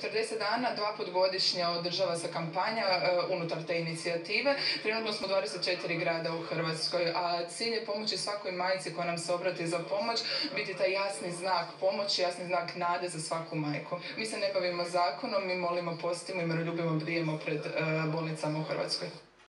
40 dana, 2 put godišnje održava se kampanja unutar te inicijative. Trenutno smo 24 grada u Hrvatskoj, a cilj je pomoći svakoj majci koja nam se obrati za pomoć, biti taj jasni znak pomoći, jasni znak nade za svaku majku. Mi se ne bavimo zakonom, mi molimo, postimo i miroljubimo bdijemo pred bolnicama u Hrvatskoj.